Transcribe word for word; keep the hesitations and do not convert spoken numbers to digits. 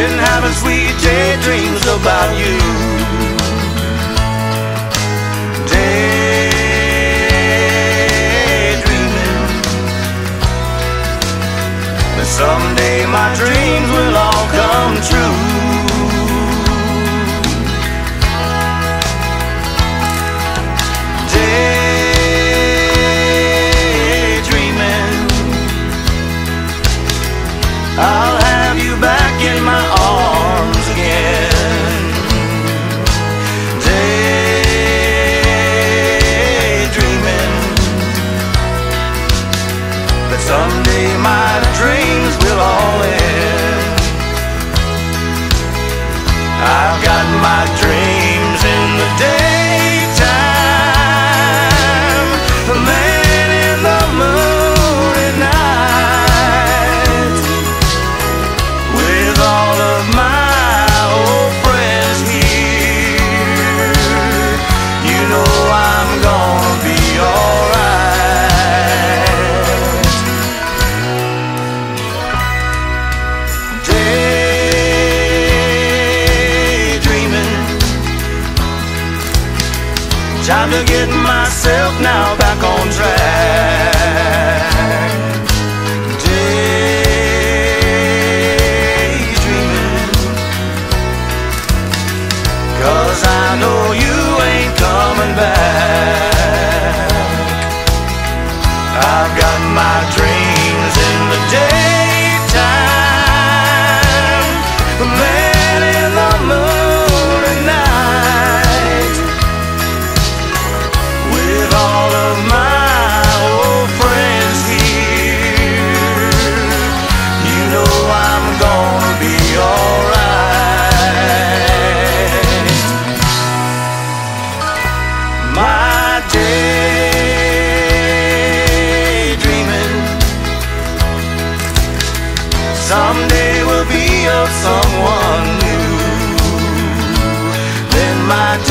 been having sweet daydreams about you. Daydreaming that someday my dreams will all come true. I'll have you back in my arms again. Daydreaming that someday my dreams will all end. I've got my dreams in the daytime, the man in the moon at night. All of my old friends here, you know I'm gonna be alright. Daydreaming, time to get myself now back on track. Cause I know you ain't coming back. I've got my dreams in the daytime, the man in the moon at night. With all of my old friends here, you know I'm gonna be alright. My daydreaming someday will be of someone new. Then my